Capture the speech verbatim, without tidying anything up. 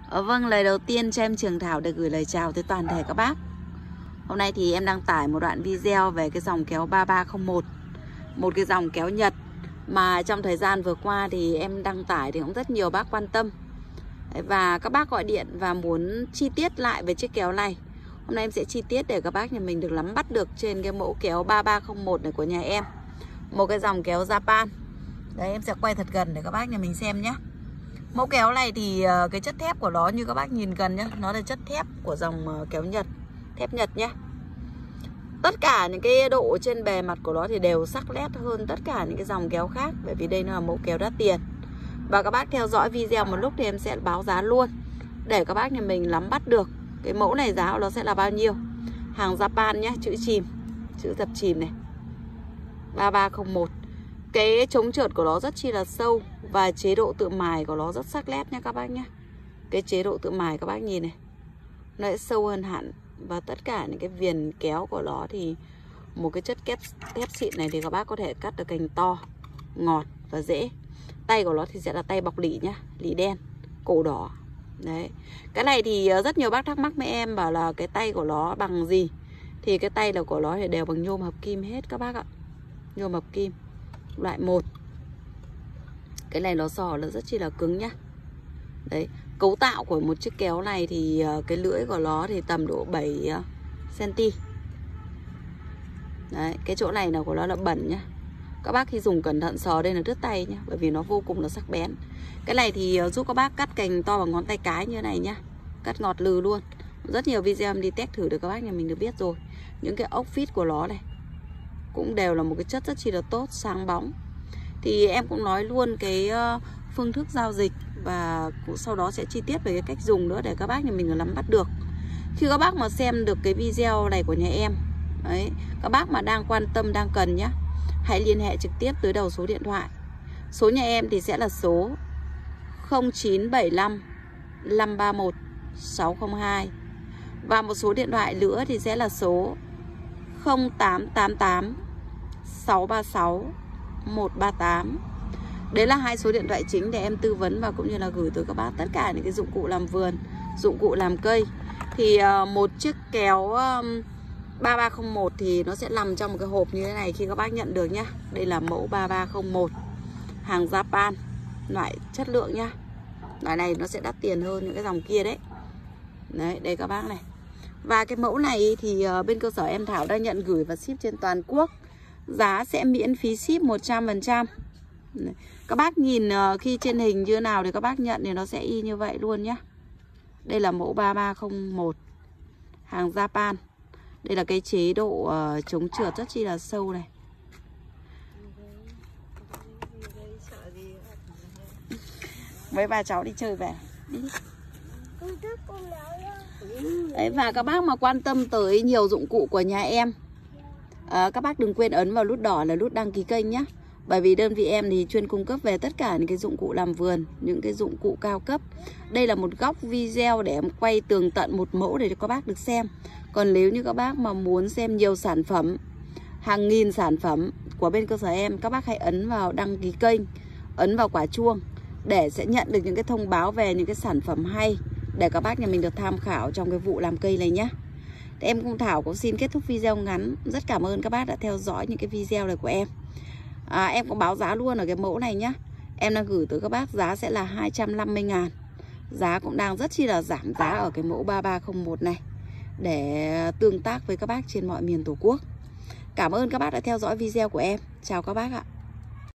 Ờ, vâng, lời đầu tiên cho em Trường Thảo được gửi lời chào tới toàn thể các bác. Hôm nay thì em đăng tải một đoạn video về cái dòng kéo ba ba không một, một cái dòng kéo Nhật mà trong thời gian vừa qua thì em đăng tải thì cũng rất nhiều bác quan tâm. Và các bác gọi điện và muốn chi tiết lại về chiếc kéo này. Hôm nay em sẽ chi tiết để các bác nhà mình được nắm bắt được trên cái mẫu kéo ba ba không một này của nhà em. Một cái dòng kéo Japan. Đấy, em sẽ quay thật gần để các bác nhà mình xem nhé. Mẫu kéo này thì cái chất thép của nó như các bác nhìn gần nhé, nó là chất thép của dòng kéo Nhật, thép Nhật nhé. Tất cả những cái độ trên bề mặt của nó thì đều sắc nét hơn tất cả những cái dòng kéo khác, bởi vì đây nó là mẫu kéo đắt tiền. Và các bác theo dõi video một lúc thì em sẽ báo giá luôn để các bác nhà mình nắm bắt được cái mẫu này giá của nó sẽ là bao nhiêu. Hàng Japan nhé, chữ chìm, chữ dập chìm này, ba ba không một. Cái chống trượt của nó rất chi là sâu và chế độ tự mài của nó rất sắc nét nha các bác nhé. Cái chế độ tự mài các bác nhìn này, nó sẽ sâu hơn hẳn. Và tất cả những cái viền kéo của nó thì một cái chất kép thép xịn này thì các bác có thể cắt được cành to, ngọt và dễ. Tay của nó thì sẽ là tay bọc lỷ nhá, lỷ đen, cổ đỏ. Đấy. Cái này thì rất nhiều bác thắc mắc với em bảo là cái tay của nó bằng gì. Thì cái tay là của nó thì đều bằng nhôm hợp kim hết các bác ạ. Nhôm hợp kim loại một. Cái này nó sò là rất chi là cứng nhá. Đấy, cấu tạo của một chiếc kéo này thì cái lưỡi của nó thì tầm độ bảy xăng-ti-mét. Đấy, cái chỗ này là của nó là bẩn nhá. Các bác khi dùng cẩn thận sờ đây là đứt tay nhá, bởi vì nó vô cùng là sắc bén. Cái này thì giúp các bác cắt cành to bằng ngón tay cái như thế này nhá. Cắt ngọt lừ luôn. Rất nhiều video em đi test thử được các bác nhà mình được biết rồi. Những cái ốc vít của nó này cũng đều là một cái chất rất chi là tốt, sáng bóng. Thì em cũng nói luôn cái phương thức giao dịch và sau đó sẽ chi tiết về cái cách dùng nữa để các bác nhà mình nắm bắt được. Khi các bác mà xem được cái video này của nhà em đấy, các bác mà đang quan tâm, đang cần nhá, hãy liên hệ trực tiếp tới đầu số điện thoại. Số nhà em thì sẽ là số không chín bảy lăm năm ba một sáu không hai. Và một số điện thoại nữa thì sẽ là số không tám tám tám sáu ba sáu một ba tám. Đấy là hai số điện thoại chính để em tư vấn và cũng như là gửi tới các bác tất cả những cái dụng cụ làm vườn, dụng cụ làm cây. Thì uh, một chiếc kéo um, ba ba không một thì nó sẽ nằm trong một cái hộp như thế này khi các bác nhận được nhá. Đây là mẫu ba ba không một, hàng Japan, loại chất lượng nhá. Loại này nó sẽ đắt tiền hơn những cái dòng kia đấy. Đấy, đây các bác này. Và cái mẫu này thì uh, bên cơ sở em Thảo đã nhận gửi và ship trên toàn quốc. Giá sẽ miễn phí ship một trăm phần trăm. Các bác nhìn uh, khi trên hình như nào thì các bác nhận thì nó sẽ y như vậy luôn nhé. Đây là mẫu ba ba không một, hàng Japan. Đây là cái chế độ uh, chống trượt rất chi là sâu này. Mấy bà cháu đi chơi về đi. Đấy, và các bác mà quan tâm tới nhiều dụng cụ của nhà em, à, các bác đừng quên ấn vào nút đỏ là nút đăng ký kênh nhé. Bởi vì đơn vị em thì chuyên cung cấp về tất cả những cái dụng cụ làm vườn, những cái dụng cụ cao cấp. Đây là một góc video để em quay tường tận một mẫu để cho các bác được xem. Còn nếu như các bác mà muốn xem nhiều sản phẩm, hàng nghìn sản phẩm của bên cơ sở em, các bác hãy ấn vào đăng ký kênh, ấn vào quả chuông để sẽ nhận được những cái thông báo về những cái sản phẩm hay để các bác nhà mình được tham khảo trong cái vụ làm cây này nhé. Em cũng Thảo cũng xin kết thúc video ngắn. Rất cảm ơn các bác đã theo dõi những cái video này của em. à, Em cũng báo giá luôn ở cái mẫu này nhá. Em đang gửi tới các bác giá sẽ là hai trăm năm mươi ngàn. Giá cũng đang rất chi là giảm giá ở cái mẫu ba ba không một này, để tương tác với các bác trên mọi miền Tổ quốc. Cảm ơn các bác đã theo dõi video của em. Chào các bác ạ.